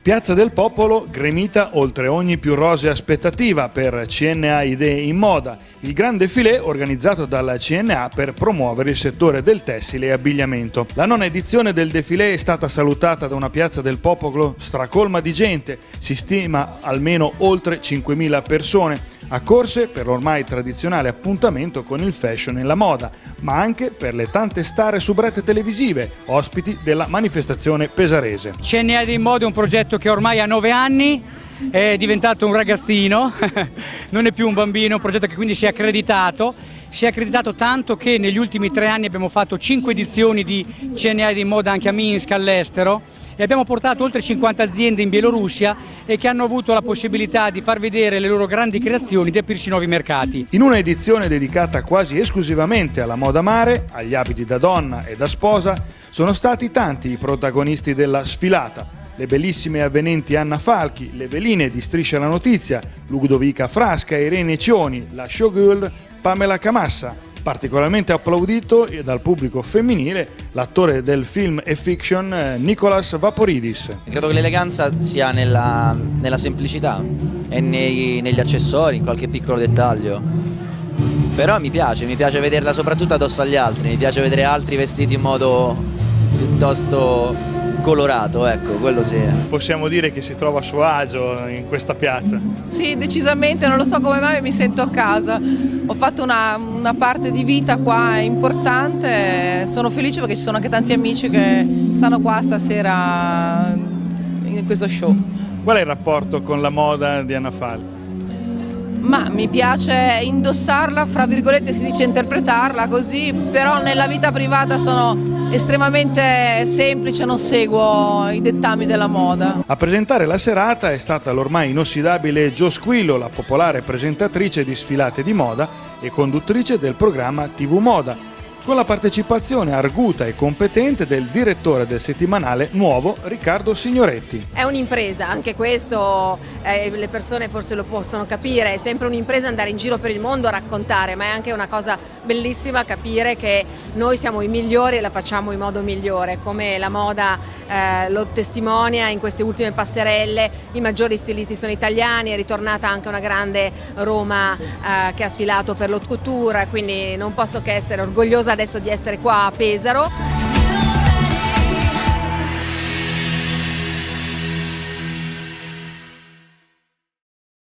Piazza del Popolo gremita oltre ogni più rosea aspettativa per CNA Idee in Moda, il gran défilé organizzato dalla CNA per promuovere il settore del tessile e abbigliamento. La nona edizione del défilé è stata salutata da una Piazza del Popolo stracolma di gente, si stima almeno oltre 5.000 persone, accorse per l'ormai tradizionale appuntamento con il fashion e la moda, ma anche per le tante star e soubrette televisive, ospiti della manifestazione pesarese. CNA Idee in Moda è un progetto che ormai ha 9 anni, è diventato un ragazzino, non è più un bambino, un progetto che quindi si è accreditato tanto che negli ultimi 3 anni abbiamo fatto 5 edizioni di CNA Idee in Moda anche a Minsk, all'estero, e abbiamo portato oltre 50 aziende in Bielorussia e che hanno avuto la possibilità di far vedere le loro grandi creazioni e di aprirci nuovi mercati. In una edizione dedicata quasi esclusivamente alla moda mare, agli abiti da donna e da sposa, sono stati tanti i protagonisti della sfilata. Le bellissime e avvenenti Anna Falchi, le veline di Striscia la Notizia, Ludovica Frasca, Irene Cioni, la showgirl Pamela Camassa. Particolarmente applaudito dal pubblico femminile l'attore del film e fiction Nicolas Vaporidis. Credo che l'eleganza sia nella semplicità e negli accessori, in qualche piccolo dettaglio. Però mi piace vederla soprattutto addosso agli altri, mi piace vedere altri vestiti in modo piuttosto colorato, ecco, quello sì. Possiamo dire che si trova a suo agio in questa piazza? Sì, decisamente, non lo so come mai mi sento a casa. Ho fatto una parte di vita qua importante, sono felice perché ci sono anche tanti amici che stanno qua stasera in questo show. Qual è il rapporto con la moda di Anna Falchi? Ma mi piace indossarla, fra virgolette si dice interpretarla così, però nella vita privata sono estremamente semplice, non seguo i dettami della moda. A presentare la serata è stata l'ormai inossidabile Jo Squillo, la popolare presentatrice di sfilate di moda e conduttrice del programma TV Moda, con la partecipazione arguta e competente del direttore del settimanale Nuovo, Riccardo Signoretti. È un'impresa, anche questo le persone forse lo possono capire, è sempre un'impresa andare in giro per il mondo a raccontare, ma è anche una cosa bellissima capire che noi siamo i migliori e la facciamo in modo migliore, come la moda lo testimonia in queste ultime passerelle, i maggiori stilisti sono italiani, è ritornata anche una grande Roma che ha sfilato per l'haute couture, quindi non posso che essere orgogliosa adesso di essere qua a Pesaro.